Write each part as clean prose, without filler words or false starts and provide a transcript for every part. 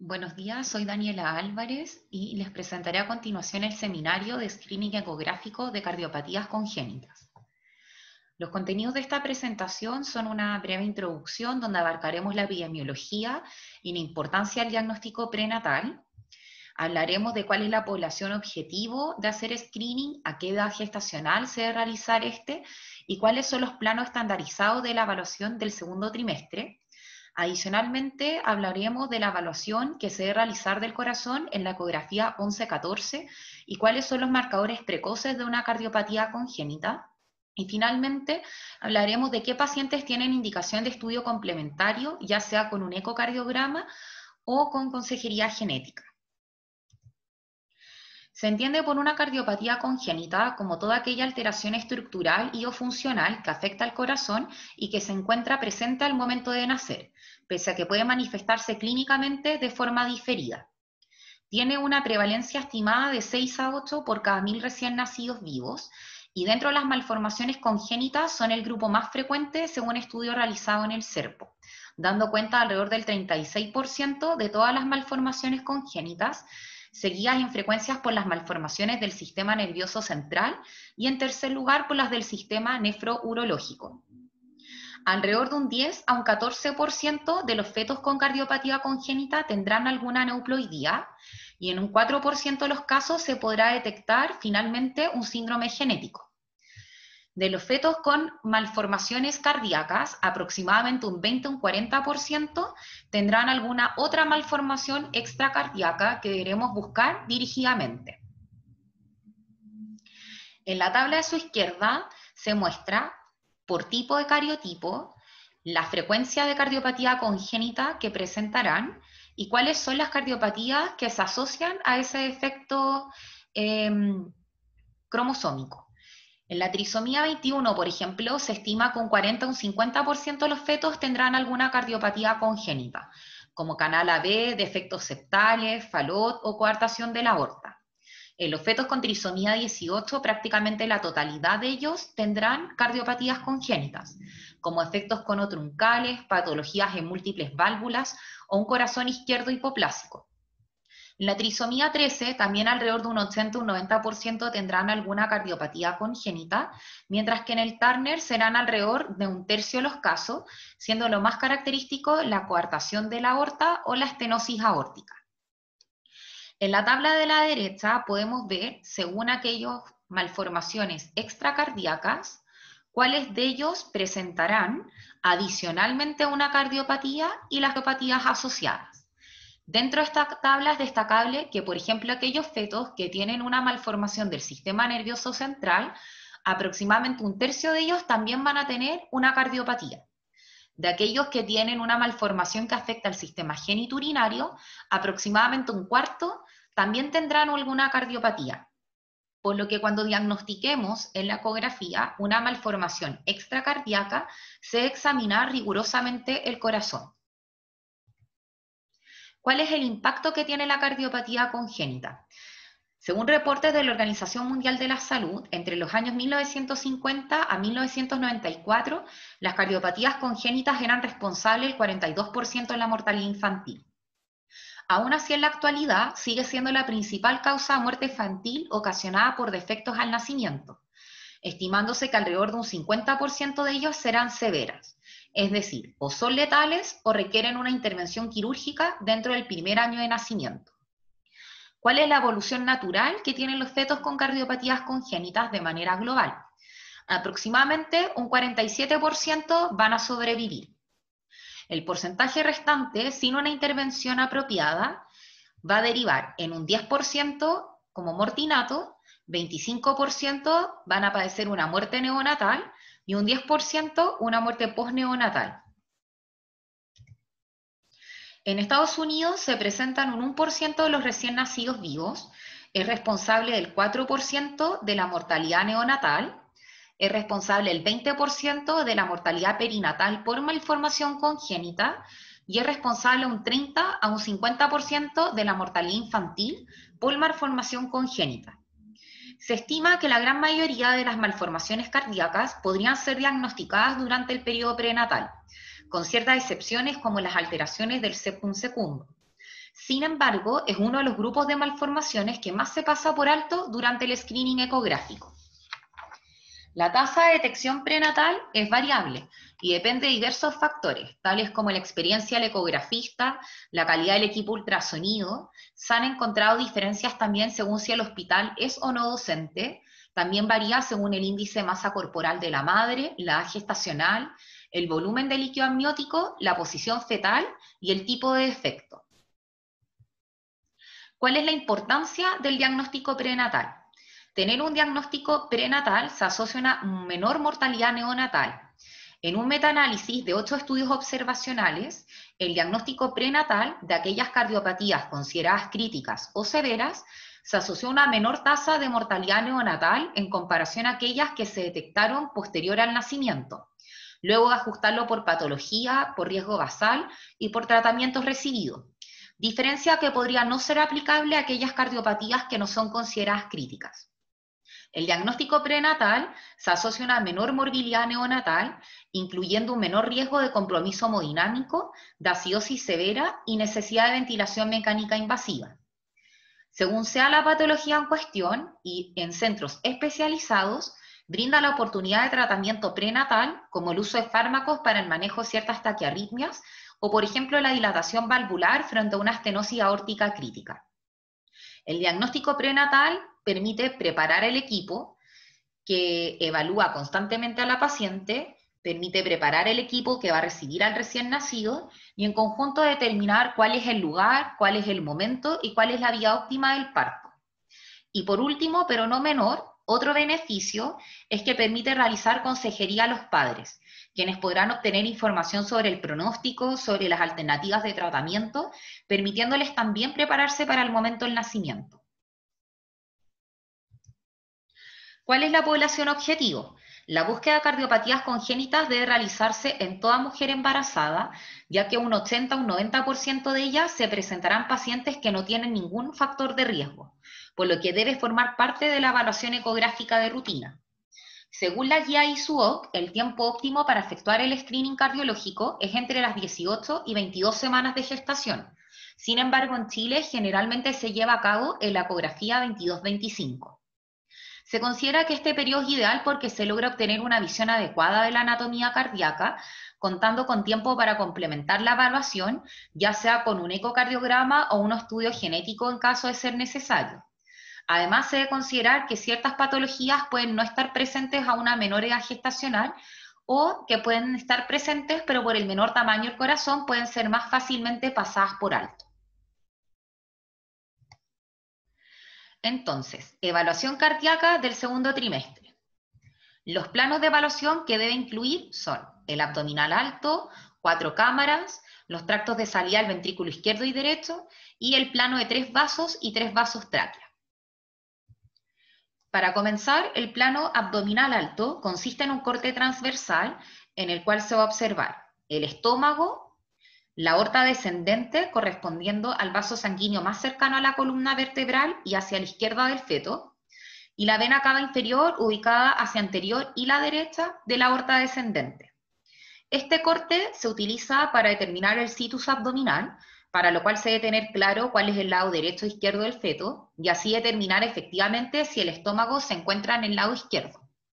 Buenos días, soy Daniela Álvarez y les presentaré a continuación el seminario de screening ecográfico de cardiopatías congénitas. Los contenidos de esta presentación son una breve introducción donde abarcaremos la epidemiología y la importancia del diagnóstico prenatal. Hablaremos de cuál es la población objetivo de hacer screening, a qué edad gestacional se debe realizar y cuáles son los planos estandarizados de la evaluación del segundo trimestre. Adicionalmente, hablaremos de la evaluación que se debe realizar del corazón en la ecografía 11-14 y cuáles son los marcadores precoces de una cardiopatía congénita. Y finalmente, hablaremos de qué pacientes tienen indicación de estudio complementario, ya sea con un ecocardiograma o con consejería genética. Se entiende por una cardiopatía congénita como toda aquella alteración estructural y o funcional que afecta al corazón y que se encuentra presente al momento de nacer, pese a que puede manifestarse clínicamente de forma diferida. Tiene una prevalencia estimada de 6 a 8 por cada 1000 recién nacidos vivos, y dentro de las malformaciones congénitas son el grupo más frecuente según estudio realizado en el CERPO, dando cuenta de alrededor del 36% de todas las malformaciones congénitas, seguidas en frecuencias por las malformaciones del sistema nervioso central y en tercer lugar por las del sistema nefrourológico. Alrededor de un 10 a un 14% de los fetos con cardiopatía congénita tendrán alguna aneuploidía y en un 4% de los casos se podrá detectar finalmente un síndrome genético. De los fetos con malformaciones cardíacas, aproximadamente un 20 a un 40% tendrán alguna otra malformación extracardíaca que deberemos buscar dirigidamente. En la tabla de su izquierda se muestra, por tipo de cariotipo, la frecuencia de cardiopatía congénita que presentarán y cuáles son las cardiopatías que se asocian a ese defecto cromosómico. En la trisomía 21, por ejemplo, se estima que un 40 a un 50% de los fetos tendrán alguna cardiopatía congénita, como canal AB, defectos septales, Fallot o coartación de la aorta. En los fetos con trisomía 18, prácticamente la totalidad de ellos tendrán cardiopatías congénitas, como efectos conotruncales, patologías en múltiples válvulas o un corazón izquierdo hipoplásico. En la trisomía 13, también alrededor de un 80 o un 90% tendrán alguna cardiopatía congénita, mientras que en el Turner serán alrededor de un tercio de los casos, siendo lo más característico la coartación de la aorta o la estenosis aórtica. En la tabla de la derecha podemos ver, según aquellas malformaciones extracardíacas, cuáles de ellos presentarán adicionalmente una cardiopatía y las cardiopatías asociadas. Dentro de esta tabla es destacable que, por ejemplo, aquellos fetos que tienen una malformación del sistema nervioso central, aproximadamente un tercio de ellos también van a tener una cardiopatía. De aquellos que tienen una malformación que afecta al sistema genitourinario, aproximadamente un cuarto también tendrán alguna cardiopatía. Por lo que cuando diagnostiquemos en la ecografía una malformación extracardíaca, se debe examinar rigurosamente el corazón. ¿Cuál es el impacto que tiene la cardiopatía congénita? Según reportes de la Organización Mundial de la Salud, entre los años 1950 a 1994, las cardiopatías congénitas eran responsables del 42% de la mortalidad infantil. Aún así, en la actualidad, sigue siendo la principal causa de muerte infantil ocasionada por defectos al nacimiento, estimándose que alrededor de un 50% de ellos serán severas, es decir, o son letales o requieren una intervención quirúrgica dentro del primer año de nacimiento. ¿Cuál es la evolución natural que tienen los fetos con cardiopatías congénitas de manera global? Aproximadamente un 47% van a sobrevivir. El porcentaje restante, sin una intervención apropiada, va a derivar en un 10% como mortinato, 25% van a padecer una muerte neonatal y un 10% una muerte postneonatal. En Estados Unidos se presentan un 1% de los recién nacidos vivos, es responsable del 4% de la mortalidad neonatal, es responsable del 20% de la mortalidad perinatal por malformación congénita y es responsable un 30 a un 50% de la mortalidad infantil por malformación congénita. Se estima que la gran mayoría de las malformaciones cardíacas podrían ser diagnosticadas durante el periodo prenatal, con ciertas excepciones como las alteraciones del septum secundo. Sin embargo, es uno de los grupos de malformaciones que más se pasa por alto durante el screening ecográfico. La tasa de detección prenatal es variable y depende de diversos factores, tales como la experiencia del ecografista, la calidad del equipo ultrasonido. Se han encontrado diferencias también según si el hospital es o no docente. También varía según el índice de masa corporal de la madre, la edad gestacional, el volumen de líquido amniótico, la posición fetal y el tipo de defecto. ¿Cuál es la importancia del diagnóstico prenatal? Tener un diagnóstico prenatal se asocia a una menor mortalidad neonatal. En un metaanálisis de 8 estudios observacionales, el diagnóstico prenatal de aquellas cardiopatías consideradas críticas o severas se asoció a una menor tasa de mortalidad neonatal en comparación a aquellas que se detectaron posterior al nacimiento, luego de ajustarlo por patología, por riesgo basal y por tratamientos recibidos. Diferencia que podría no ser aplicable a aquellas cardiopatías que no son consideradas críticas. El diagnóstico prenatal se asocia a una menor morbilidad neonatal, incluyendo un menor riesgo de compromiso hemodinámico, de acidosis severa y necesidad de ventilación mecánica invasiva. Según sea la patología en cuestión y en centros especializados, brinda la oportunidad de tratamiento prenatal, como el uso de fármacos para el manejo de ciertas taquiarritmias o, por ejemplo, la dilatación valvular frente a una estenosis aórtica crítica. El diagnóstico prenatal permite preparar el equipo que evalúa constantemente a la paciente, permite preparar el equipo que va a recibir al recién nacido y en conjunto determinar cuál es el lugar, cuál es el momento y cuál es la vía óptima del parto. Y por último, pero no menor, otro beneficio es que permite realizar consejería a los padres, quienes podrán obtener información sobre el pronóstico, sobre las alternativas de tratamiento, permitiéndoles también prepararse para el momento del nacimiento. ¿Cuál es la población objetivo? La búsqueda de cardiopatías congénitas debe realizarse en toda mujer embarazada, ya que un 80 o un 90% de ellas se presentarán pacientes que no tienen ningún factor de riesgo, por lo que debe formar parte de la evaluación ecográfica de rutina. Según la guía ISUOC, el tiempo óptimo para efectuar el screening cardiológico es entre las 18 y 22 semanas de gestación. Sin embargo, en Chile generalmente se lleva a cabo en la ecografía 22-25. Se considera que este periodo es ideal porque se logra obtener una visión adecuada de la anatomía cardíaca, contando con tiempo para complementar la evaluación, ya sea con un ecocardiograma o un estudio genético en caso de ser necesario. Además, se debe considerar que ciertas patologías pueden no estar presentes a una menor edad gestacional o que pueden estar presentes, pero por el menor tamaño del corazón pueden ser más fácilmente pasadas por alto. Entonces, evaluación cardíaca del segundo trimestre. Los planos de evaluación que debe incluir son el abdominal alto, 4 cámaras, los tractos de salida al ventrículo izquierdo y derecho, y el plano de 3 vasos y 3 vasos tráquea. Para comenzar, el plano abdominal alto consiste en un corte transversal en el cual se va a observar el estómago, la aorta descendente correspondiendo al vaso sanguíneo más cercano a la columna vertebral y hacia la izquierda del feto, y la vena cava inferior ubicada hacia anterior y la derecha de la aorta descendente. Este corte se utiliza para determinar el situs abdominal, para lo cual se debe tener claro cuál es el lado derecho o izquierdo del feto, y así determinar efectivamente si el estómago se encuentra en el lado izquierdo.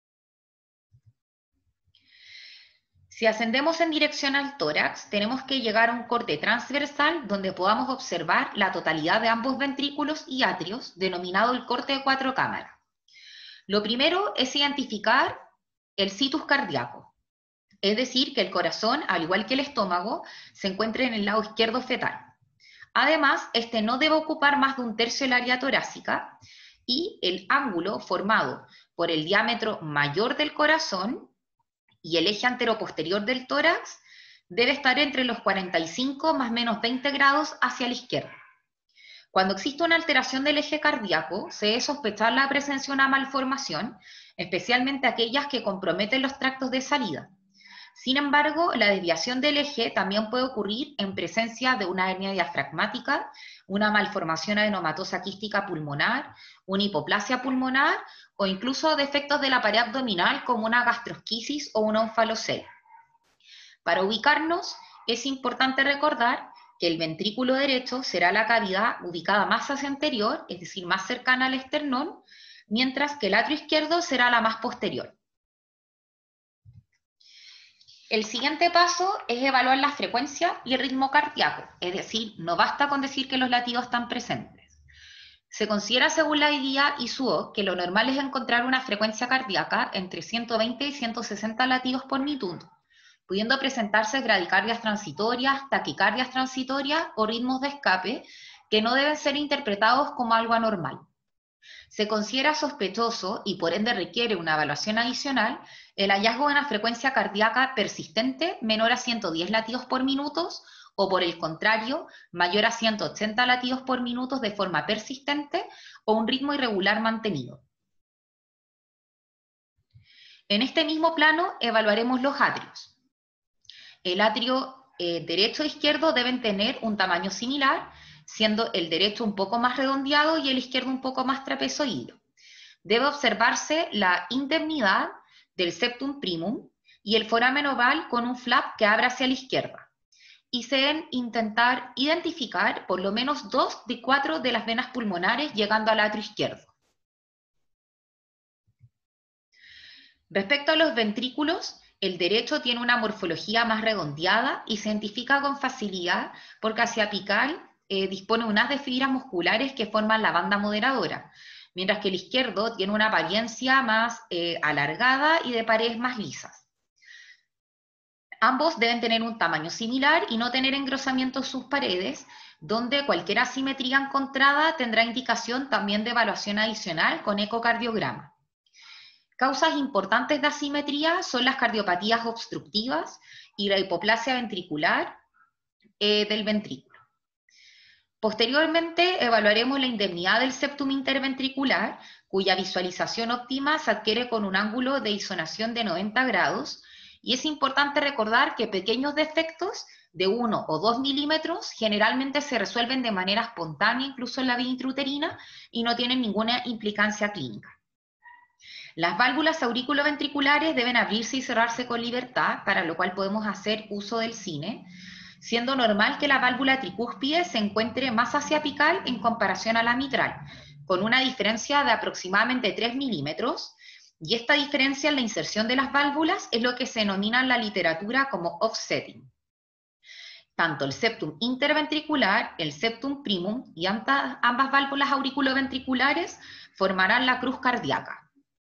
Si ascendemos en dirección al tórax, tenemos que llegar a un corte transversal donde podamos observar la totalidad de ambos ventrículos y atrios, denominado el corte de 4 cámaras. Lo primero es identificar el situs cardíaco, es decir, que el corazón, al igual que el estómago, se encuentre en el lado izquierdo fetal. Además, este no debe ocupar más de un tercio del área torácica y el ángulo formado por el diámetro mayor del corazón y el eje anteroposterior del tórax debe estar entre los 45 más menos 20 grados hacia la izquierda. Cuando existe una alteración del eje cardíaco, se debe sospechar la presencia de una malformación, especialmente aquellas que comprometen los tractos de salida. Sin embargo, la desviación del eje también puede ocurrir en presencia de una hernia diafragmática, una malformación adenomatosa quística pulmonar, una hipoplasia pulmonar o incluso defectos de la pared abdominal como una gastrosquisis o una onfalocele. Para ubicarnos, es importante recordar que el ventrículo derecho será la cavidad ubicada más hacia anterior, es decir, más cercana al esternón, mientras que el atrio izquierdo será la más posterior. El siguiente paso es evaluar la frecuencia y el ritmo cardíaco, es decir, no basta con decir que los latidos están presentes. Se considera según la guía ISUO que lo normal es encontrar una frecuencia cardíaca entre 120 y 160 latidos por minuto, pudiendo presentarse bradicardias transitorias, taquicardias transitorias o ritmos de escape que no deben ser interpretados como algo anormal. Se considera sospechoso y por ende requiere una evaluación adicional el hallazgo de una frecuencia cardíaca persistente menor a 110 latidos por minuto o por el contrario, mayor a 180 latidos por minuto de forma persistente o un ritmo irregular mantenido. En este mismo plano evaluaremos los atrios. El atrio derecho e izquierdo deben tener un tamaño similar, siendo el derecho un poco más redondeado y el izquierdo un poco más trapezoideo. Debe observarse la indemnidad del septum primum y el foramen oval con un flap que abra hacia la izquierda. Y se deben intentar identificar por lo menos 2 de 4 de las venas pulmonares llegando al atrio izquierdo. Respecto a los ventrículos, el derecho tiene una morfología más redondeada y se identifica con facilidad porque hacia apical dispone de unas de fibras musculares que forman la banda moderadora, mientras que el izquierdo tiene una apariencia más alargada y de paredes más lisas. Ambos deben tener un tamaño similar y no tener engrosamiento en sus paredes, donde cualquier asimetría encontrada tendrá indicación también de evaluación adicional con ecocardiograma. Causas importantes de asimetría son las cardiopatías obstructivas y la hipoplasia ventricular del ventrículo. Posteriormente evaluaremos la indemnidad del septum interventricular, cuya visualización óptima se adquiere con un ángulo de isonación de 90 grados, y es importante recordar que pequeños defectos de 1 o 2 milímetros generalmente se resuelven de manera espontánea, incluso en la vía intrauterina, y no tienen ninguna implicancia clínica. Las válvulas auriculoventriculares deben abrirse y cerrarse con libertad, para lo cual podemos hacer uso del cine, siendo normal que la válvula tricúspide se encuentre más hacia apical en comparación a la mitral, con una diferencia de aproximadamente 3 milímetros, y esta diferencia en la inserción de las válvulas es lo que se denomina en la literatura como offsetting. Tanto el septum interventricular, el septum primum y ambas válvulas auriculoventriculares formarán la cruz cardíaca.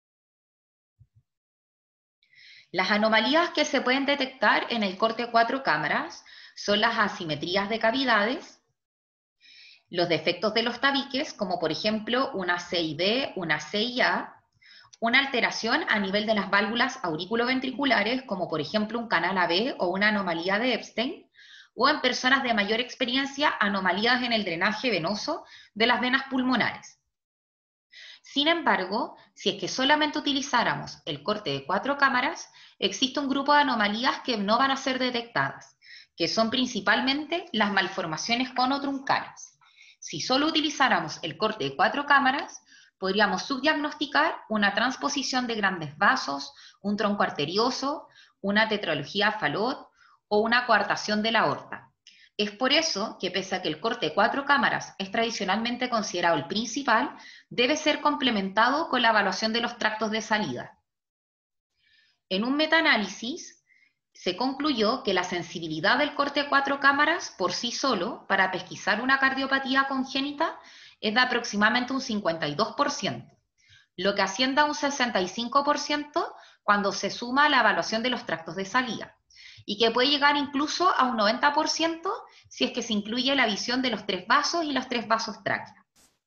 Las anomalías que se pueden detectar en el corte 4 cámaras son las asimetrías de cavidades, los defectos de los tabiques, como por ejemplo una CIB, una CIA, una alteración a nivel de las válvulas auriculoventriculares, como por ejemplo un canal AB o una anomalía de Epstein, o en personas de mayor experiencia, anomalías en el drenaje venoso de las venas pulmonares. Sin embargo, si es que solamente utilizáramos el corte de 4 cámaras, existe un grupo de anomalías que no van a ser detectadas, que son principalmente las malformaciones conotruncales. Si solo utilizáramos el corte de 4 cámaras, podríamos subdiagnosticar una transposición de grandes vasos, un tronco arterioso, una tetralogía Fallot o una coartación de la aorta. Es por eso que pese a que el corte de 4 cámaras es tradicionalmente considerado el principal, debe ser complementado con la evaluación de los tractos de salida. En un metaanálisis se concluyó que la sensibilidad del corte de 4 cámaras por sí solo para pesquisar una cardiopatía congénita es de aproximadamente un 52%, lo que asciende a un 65% cuando se suma la evaluación de los tractos de salida, y que puede llegar incluso a un 90% si es que se incluye la visión de los 3 vasos y los 3 vasos tráquea.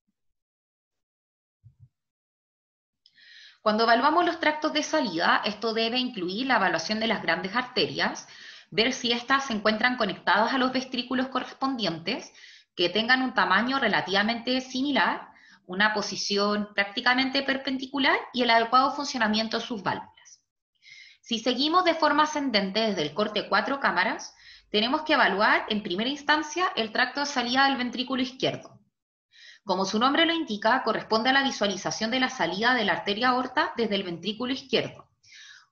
Cuando evaluamos los tractos de salida, esto debe incluir la evaluación de las grandes arterias, ver si éstas se encuentran conectadas a los ventrículos correspondientes, que tengan un tamaño relativamente similar, una posición prácticamente perpendicular y el adecuado funcionamiento de sus válvulas. Si seguimos de forma ascendente desde el corte 4 cámaras, tenemos que evaluar en primera instancia el tracto de salida del ventrículo izquierdo. Como su nombre lo indica, corresponde a la visualización de la salida de la arteria aorta desde el ventrículo izquierdo,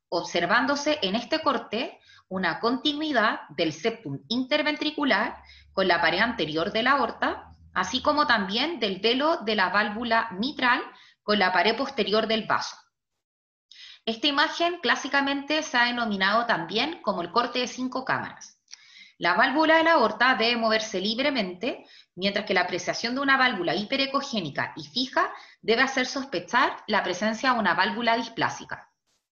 observándose en este corte una continuidad del septum interventricular con la pared anterior de la aorta, así como también del velo de la válvula mitral con la pared posterior del vaso. Esta imagen clásicamente se ha denominado también como el corte de 5 cámaras. La válvula de la aorta debe moverse libremente, mientras que la apreciación de una válvula hiperecogénica y fija debe hacer sospechar la presencia de una válvula displásica.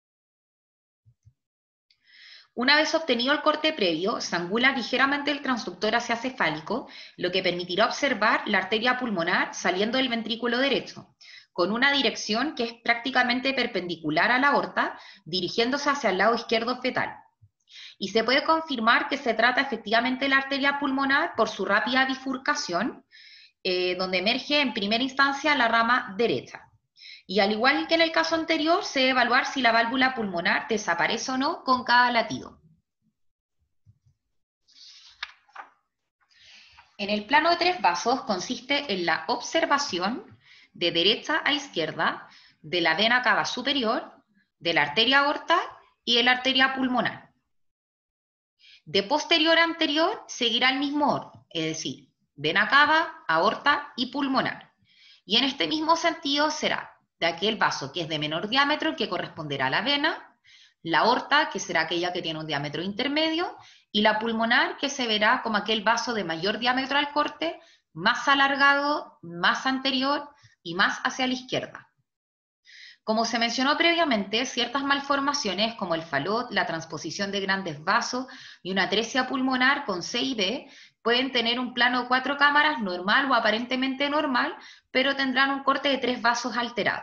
Una vez obtenido el corte previo, se angula ligeramente el transductor hacia cefálico, lo que permitirá observar la arteria pulmonar saliendo del ventrículo derecho, con una dirección que es prácticamente perpendicular a la aorta, dirigiéndose hacia el lado izquierdo fetal. Y se puede confirmar que se trata efectivamente de la arteria pulmonar por su rápida bifurcación, donde emerge en primera instancia la rama derecha. Y al igual que en el caso anterior, se debe evaluar si la válvula pulmonar desaparece o no con cada latido. En el plano de 3 vasos consiste en la observación de derecha a izquierda de la vena cava superior, de la arteria aorta y de la arteria pulmonar. De posterior a anterior seguirá el mismo orden, es decir, vena cava, aorta y pulmonar. Y en este mismo sentido será de aquel vaso que es de menor diámetro, que corresponderá a la vena, la aorta, que será aquella que tiene un diámetro intermedio, y la pulmonar, que se verá como aquel vaso de mayor diámetro al corte, más alargado, más anterior y más hacia la izquierda. Como se mencionó previamente, ciertas malformaciones como el falot, la transposición de grandes vasos y una atresia pulmonar con C y B pueden tener un plano de 4 cámaras normal o aparentemente normal, pero tendrán un corte de 3 vasos alterado.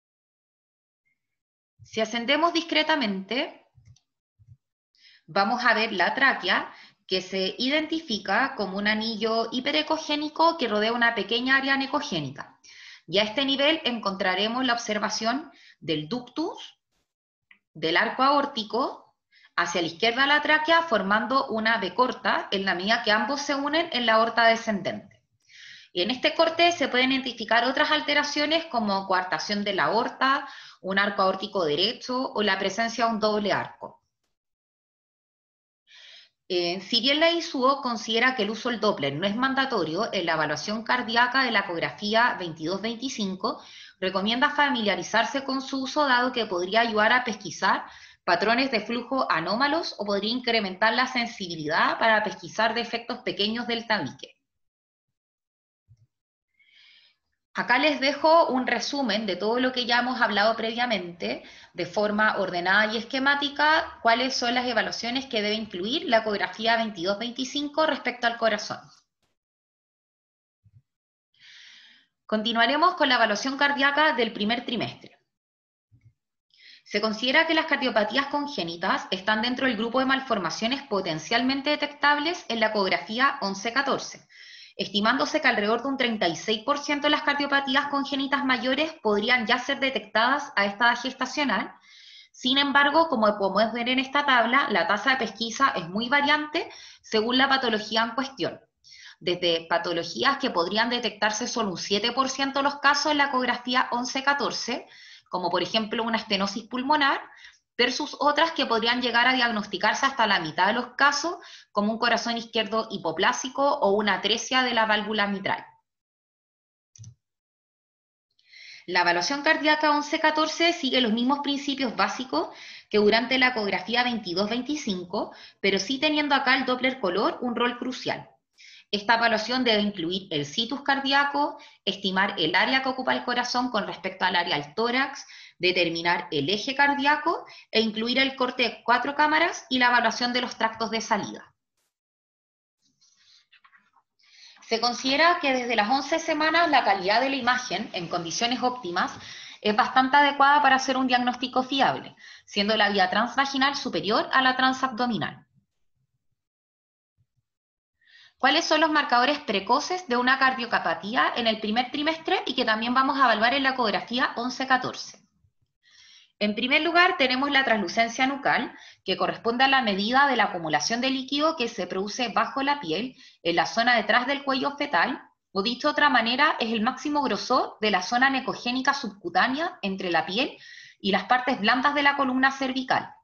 Si ascendemos discretamente, vamos a ver la tráquea, que se identifica como un anillo hiperecogénico que rodea una pequeña área anecogénica. Y a este nivel encontraremos la observación del ductus, del arco aórtico, hacia la izquierda de la tráquea, formando una V corta en la medida que ambos se unen en la aorta descendente. Y en este corte se pueden identificar otras alteraciones como coartación de la aorta, un arco aórtico derecho o la presencia de un doble arco. Si bien la ISUO considera que el uso del Doppler no es mandatorio, en la evaluación cardíaca de la ecografía 2225 recomienda familiarizarse con su uso, dado que podría ayudar a pesquisar patrones de flujo anómalos o podría incrementar la sensibilidad para pesquisar defectos pequeños del tabique. Acá les dejo un resumen de todo lo que ya hemos hablado previamente, de forma ordenada y esquemática, cuáles son las evaluaciones que debe incluir la ecografía 2225 respecto al corazón. Continuaremos con la evaluación cardíaca del primer trimestre. Se considera que las cardiopatías congénitas están dentro del grupo de malformaciones potencialmente detectables en la ecografía 1114, estimándose que alrededor de un 36% de las cardiopatías congénitas mayores podrían ya ser detectadas a esta edad gestacional. Sin embargo, como podemos ver en esta tabla, la tasa de pesquisa es muy variante según la patología en cuestión. Desde patologías que podrían detectarse solo un 7% de los casos en la ecografía 1114, como por ejemplo una estenosis pulmonar, versus otras que podrían llegar a diagnosticarse hasta la mitad de los casos, como un corazón izquierdo hipoplásico o una atresia de la válvula mitral. La evaluación cardíaca 1114 sigue los mismos principios básicos que durante la ecografía 2225, pero sí teniendo acá el Doppler color un rol crucial. Esta evaluación debe incluir el situs cardíaco, estimar el área que ocupa el corazón con respecto al área del tórax, determinar el eje cardíaco e incluir el corte de 4 cámaras y la evaluación de los tractos de salida. Se considera que desde las 11 semanas la calidad de la imagen en condiciones óptimas es bastante adecuada para hacer un diagnóstico fiable, siendo la vía transvaginal superior a la transabdominal. ¿Cuáles son los marcadores precoces de una cardiopatía en el primer trimestre y que también vamos a evaluar en la ecografía 1114? En primer lugar, tenemos la translucencia nucal, que corresponde a la medida de la acumulación de líquido que se produce bajo la piel, en la zona detrás del cuello fetal, o dicho de otra manera, es el máximo grosor de la zona necogénica subcutánea entre la piel y las partes blandas de la columna cervical.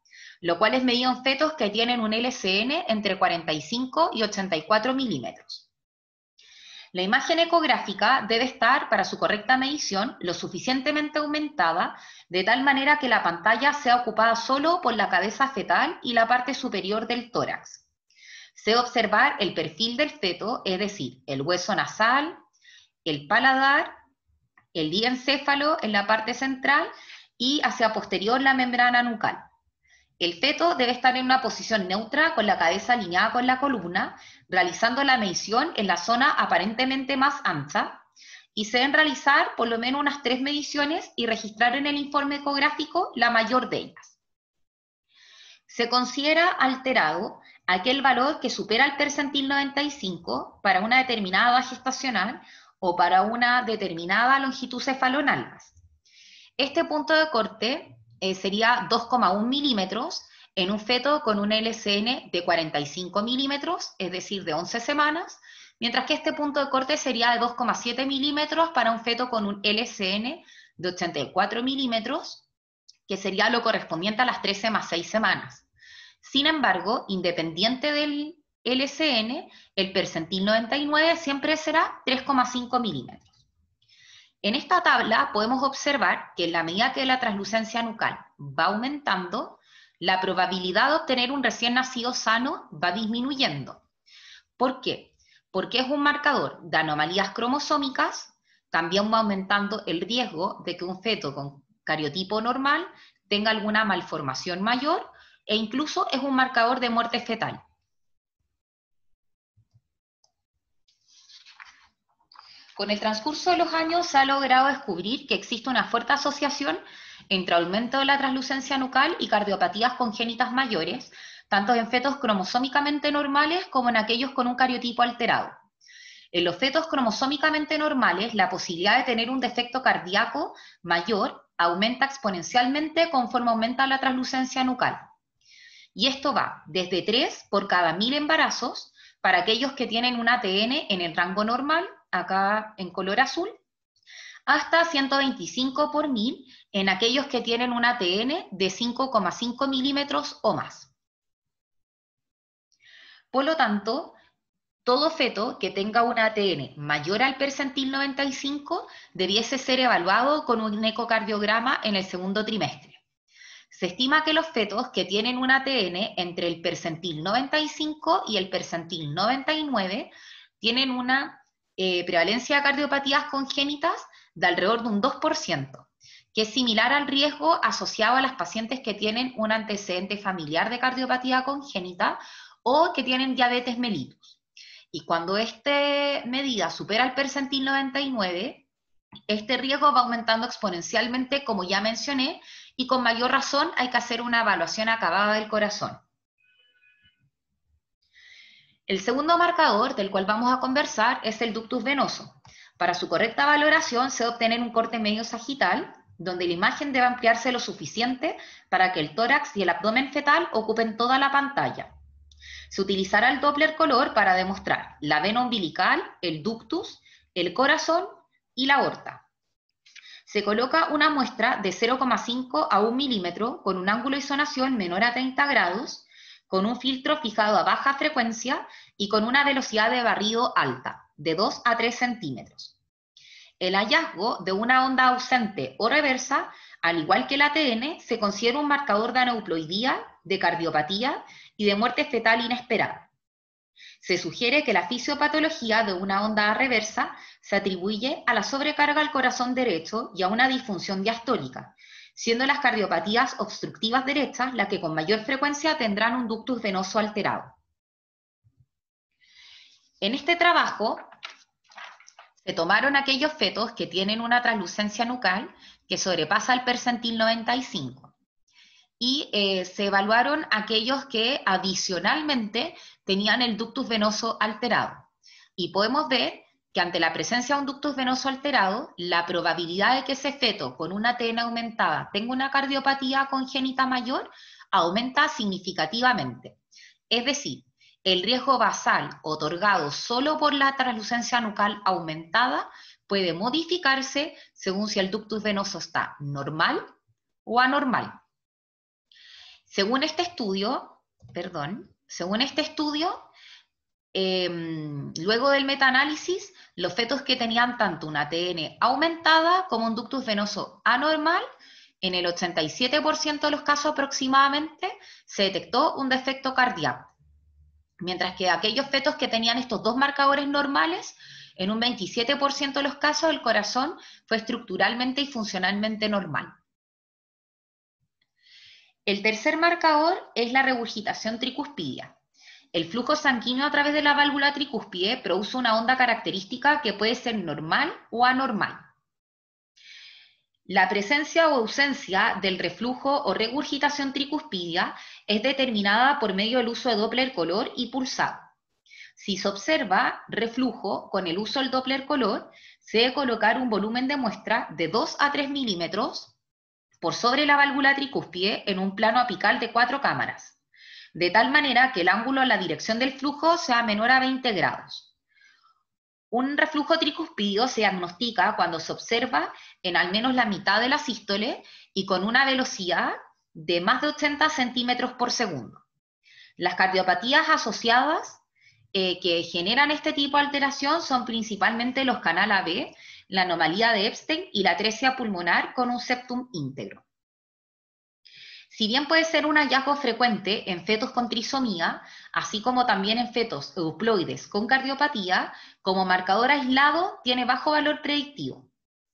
lo cual es medido en fetos que tienen un LCN entre 45 y 84 milímetros. La imagen ecográfica debe estar, para su correcta medición, lo suficientemente aumentada, de tal manera que la pantalla sea ocupada solo por la cabeza fetal y la parte superior del tórax. Se debe observar el perfil del feto, es decir, el hueso nasal, el paladar, el diencéfalo en la parte central y hacia posterior la membrana nucal. El feto debe estar en una posición neutra con la cabeza alineada con la columna, realizando la medición en la zona aparentemente más ancha, y se deben realizar por lo menos unas 3 mediciones y registrar en el informe ecográfico la mayor de ellas. Se considera alterado aquel valor que supera el percentil 95 para una determinada edad gestacional o para una determinada longitud cefalonalgas. Este punto de corte sería 2,1 milímetros en un feto con un LCN de 45 milímetros, es decir, de 11 semanas, mientras que este punto de corte sería de 2,7 milímetros para un feto con un LCN de 84 milímetros, que sería lo correspondiente a las 13 más 6 semanas. Sin embargo, independiente del LCN, el percentil 99 siempre será 3,5 milímetros. En esta tabla podemos observar que en la medida que la translucencia nucal va aumentando, la probabilidad de obtener un recién nacido sano va disminuyendo. ¿Por qué? Porque es un marcador de anomalías cromosómicas, también va aumentando el riesgo de que un feto con cariotipo normal tenga alguna malformación mayor, e incluso es un marcador de muerte fetal. Con el transcurso de los años se ha logrado descubrir que existe una fuerte asociación entre aumento de la translucencia nucal y cardiopatías congénitas mayores, tanto en fetos cromosómicamente normales como en aquellos con un cariotipo alterado. En los fetos cromosómicamente normales, la posibilidad de tener un defecto cardíaco mayor aumenta exponencialmente conforme aumenta la translucencia nucal. Y esto va desde 3 por cada 1000 embarazos para aquellos que tienen un ATN en el rango normal, acá en color azul, hasta 125 por 1000 en aquellos que tienen un ATN de 5,5 milímetros o más. Por lo tanto, todo feto que tenga un ATN mayor al percentil 95 debiese ser evaluado con un ecocardiograma en el segundo trimestre. Se estima que los fetos que tienen un ATN entre el percentil 95 y el percentil 99 tienen una prevalencia de cardiopatías congénitas de alrededor de un 2%, que es similar al riesgo asociado a las pacientes que tienen un antecedente familiar de cardiopatía congénita o que tienen diabetes mellitus. Y cuando esta medida supera el percentil 99, este riesgo va aumentando exponencialmente, como ya mencioné, y con mayor razón hay que hacer una evaluación acabada del corazón. El segundo marcador del cual vamos a conversar es el ductus venoso. Para su correcta valoración se debe obtener un corte medio sagital, donde la imagen debe ampliarse lo suficiente para que el tórax y el abdomen fetal ocupen toda la pantalla. Se utilizará el Doppler color para demostrar la vena umbilical, el ductus, el corazón y la aorta. Se coloca una muestra de 0,5 a 1 milímetro con un ángulo de isonación menor a 30 grados, con un filtro fijado a baja frecuencia y con una velocidad de barrido alta, de 2 a 3 centímetros. El hallazgo de una onda ausente o reversa, al igual que el ATN, se considera un marcador de aneuploidía, de cardiopatía y de muerte fetal inesperada. Se sugiere que la fisiopatología de una onda reversa se atribuye a la sobrecarga al corazón derecho y a una disfunción diastólica, siendo las cardiopatías obstructivas derechas las que con mayor frecuencia tendrán un ductus venoso alterado. En este trabajo se tomaron aquellos fetos que tienen una translucencia nucal que sobrepasa el percentil 95 y se evaluaron aquellos que adicionalmente tenían el ductus venoso alterado. Y podemos ver que ante la presencia de un ductus venoso alterado, la probabilidad de que ese feto con una ATN aumentada tenga una cardiopatía congénita mayor aumenta significativamente. Es decir, el riesgo basal otorgado solo por la translucencia nucal aumentada puede modificarse según si el ductus venoso está normal o anormal. Según este estudio, luego del metaanálisis, los fetos que tenían tanto una TN aumentada como un ductus venoso anormal, en el 87% de los casos aproximadamente, se detectó un defecto cardíaco. Mientras que aquellos fetos que tenían estos dos marcadores normales, en un 27% de los casos el corazón fue estructuralmente y funcionalmente normal. El tercer marcador es la regurgitación tricuspidia. El flujo sanguíneo a través de la válvula tricúspide produce una onda característica que puede ser normal o anormal. La presencia o ausencia del reflujo o regurgitación tricuspidia es determinada por medio del uso de Doppler color y pulsado. Si se observa reflujo con el uso del Doppler color, se debe colocar un volumen de muestra de 2 a 3 milímetros por sobre la válvula tricúspide en un plano apical de 4 cámaras, de tal manera que el ángulo en la dirección del flujo sea menor a 20 grados. Un reflujo tricuspidio se diagnostica cuando se observa en al menos la mitad de la sístole y con una velocidad de más de 80 centímetros por segundo. Las cardiopatías asociadas que generan este tipo de alteración son principalmente los canal AB, la anomalía de Epstein y la atresia pulmonar con un septum íntegro. Si bien puede ser un hallazgo frecuente en fetos con trisomía, así como también en fetos euploides con cardiopatía, como marcador aislado tiene bajo valor predictivo.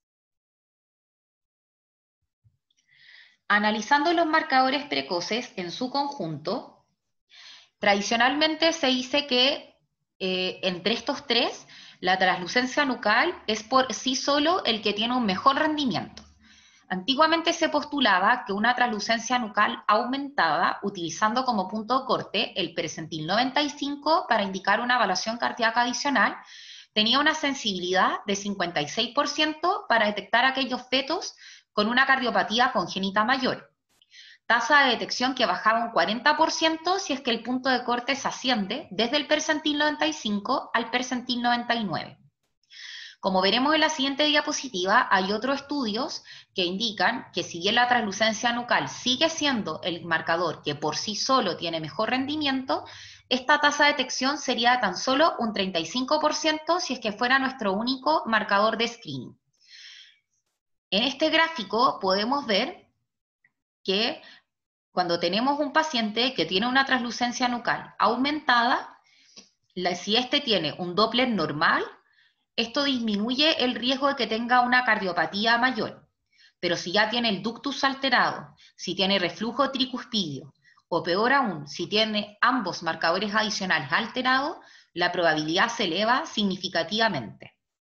Analizando los marcadores precoces en su conjunto, tradicionalmente se dice que entre estos tres, la translucencia nucal es por sí solo el que tiene un mejor rendimiento. Antiguamente se postulaba que una translucencia nucal aumentada, utilizando como punto de corte el percentil 95 para indicar una evaluación cardíaca adicional, tenía una sensibilidad de 56% para detectar aquellos fetos con una cardiopatía congénita mayor. Tasa de detección que bajaba un 40% si es que el punto de corte se asciende desde el percentil 95 al percentil 99. Como veremos en la siguiente diapositiva, hay otros estudios que indican que si bien la translucencia nucal sigue siendo el marcador que por sí solo tiene mejor rendimiento, esta tasa de detección sería tan solo un 35% si es que fuera nuestro único marcador de screening. En este gráfico podemos ver que cuando tenemos un paciente que tiene una translucencia nucal aumentada, si este tiene un Doppler normal, esto disminuye el riesgo de que tenga una cardiopatía mayor. Pero si ya tiene el ductus alterado, si tiene reflujo tricuspidio, o peor aún, si tiene ambos marcadores adicionales alterados, la probabilidad se eleva significativamente.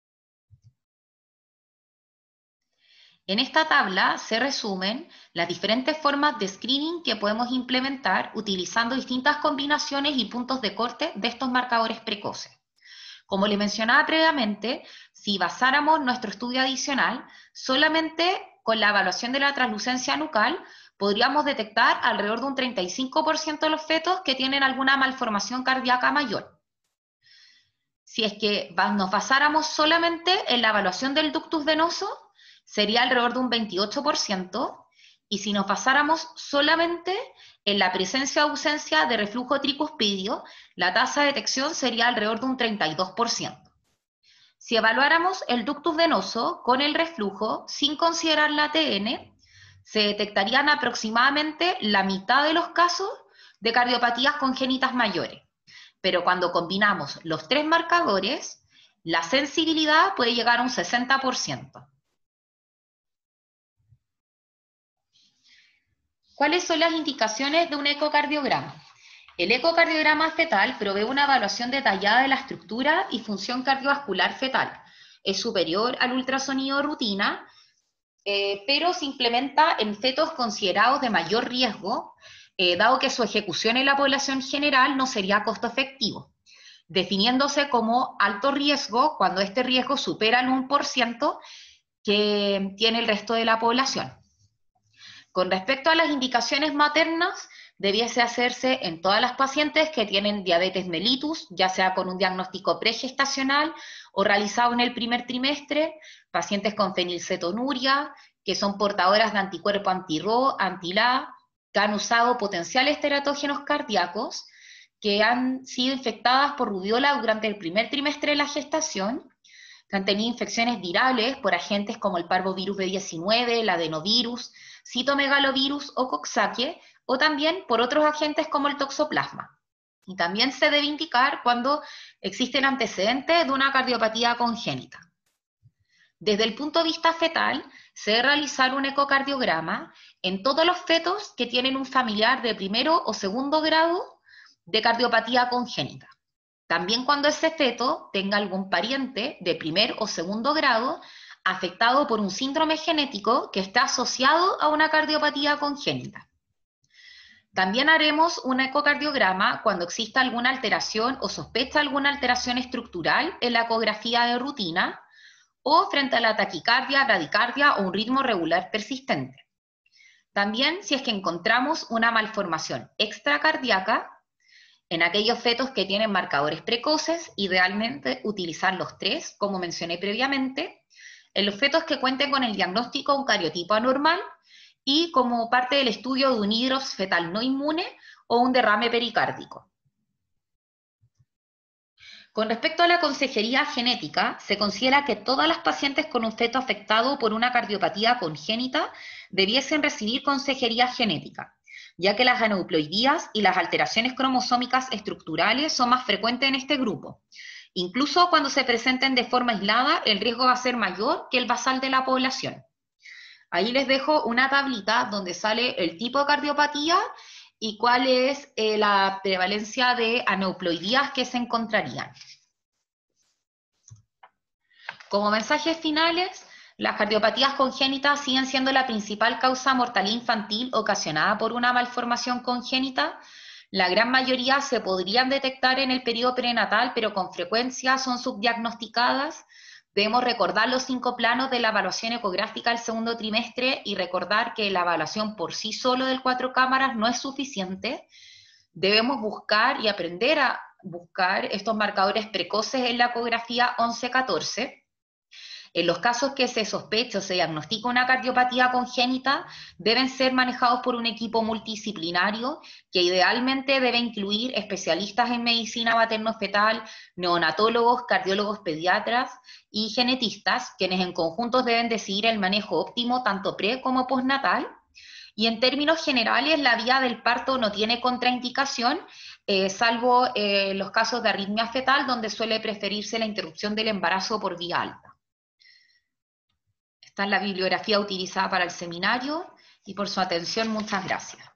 En esta tabla se resumen las diferentes formas de screening que podemos implementar utilizando distintas combinaciones y puntos de corte de estos marcadores precoces. Como les mencionaba previamente, si basáramos nuestro estudio adicional solamente con la evaluación de la translucencia nucal, podríamos detectar alrededor de un 35% de los fetos que tienen alguna malformación cardíaca mayor. Si es que nos basáramos solamente en la evaluación del ductus venoso, sería alrededor de un 28%, y si nos basáramos solamente en la presencia o ausencia de reflujo tricuspidio, la tasa de detección sería alrededor de un 32%. Si evaluáramos el ductus venoso con el reflujo sin considerar la TN, se detectarían aproximadamente la mitad de los casos de cardiopatías congénitas mayores. Pero cuando combinamos los tres marcadores, la sensibilidad puede llegar a un 60%. ¿Cuáles son las indicaciones de un ecocardiograma? El ecocardiograma fetal provee una evaluación detallada de la estructura y función cardiovascular fetal. Es superior al ultrasonido rutina, pero se implementa en fetos considerados de mayor riesgo, dado que su ejecución en la población general no sería costo efectivo, definiéndose como alto riesgo cuando este riesgo supera el 1% que tiene el resto de la población. Con respecto a las indicaciones maternas, debiese hacerse en todas las pacientes que tienen diabetes mellitus, ya sea con un diagnóstico pregestacional o realizado en el primer trimestre, pacientes con fenilcetonuria, que son portadoras de anticuerpo anti-RO, anti-LA, que han usado potenciales teratógenos cardíacos, que han sido infectadas por rubiola durante el primer trimestre de la gestación, que han tenido infecciones virales por agentes como el parvovirus B19, el adenovirus, citomegalovirus o coxsackie, o también por otros agentes como el toxoplasma. Y también se debe indicar cuando existen antecedentes de una cardiopatía congénita. Desde el punto de vista fetal, se debe realizar un ecocardiograma en todos los fetos que tienen un familiar de primero o segundo grado de cardiopatía congénita. También cuando ese feto tenga algún pariente de primer o segundo grado afectado por un síndrome genético que está asociado a una cardiopatía congénita. También haremos un ecocardiograma cuando exista alguna alteración o sospecha alguna alteración estructural en la ecografía de rutina o frente a la taquicardia, bradicardia o un ritmo regular persistente. También si es que encontramos una malformación extracardíaca, en aquellos fetos que tienen marcadores precoces, idealmente utilizar los 3, como mencioné previamente, en los fetos que cuenten con el diagnóstico de un cariotipo anormal y como parte del estudio de un hidrops fetal no inmune o un derrame pericárdico. Con respecto a la consejería genética, se considera que todas las pacientes con un feto afectado por una cardiopatía congénita debiesen recibir consejería genética, ya que las aneuploidías y las alteraciones cromosómicas estructurales son más frecuentes en este grupo. Incluso cuando se presenten de forma aislada, el riesgo va a ser mayor que el basal de la población. Ahí les dejo una tablita donde sale el tipo de cardiopatía y cuál es la prevalencia de aneuploidías que se encontrarían. Como mensajes finales, las cardiopatías congénitas siguen siendo la principal causa de mortalidad infantil ocasionada por una malformación congénita. La gran mayoría se podrían detectar en el periodo prenatal, pero con frecuencia son subdiagnosticadas. Debemos recordar los 5 planos de la evaluación ecográfica del segundo trimestre y recordar que la evaluación por sí solo del 4 cámaras no es suficiente. Debemos buscar y aprender a buscar estos marcadores precoces en la ecografía 11-14. En los casos que se sospecha o se diagnostica una cardiopatía congénita, deben ser manejados por un equipo multidisciplinario que idealmente debe incluir especialistas en medicina materno-fetal, neonatólogos, cardiólogos pediatras y genetistas, quienes en conjunto deben decidir el manejo óptimo tanto pre como postnatal. Y en términos generales, la vía del parto no tiene contraindicación, salvo los casos de arritmia fetal, donde suele preferirse la interrupción del embarazo por vía alta. Esta es la bibliografía utilizada para el seminario y por su atención, muchas gracias.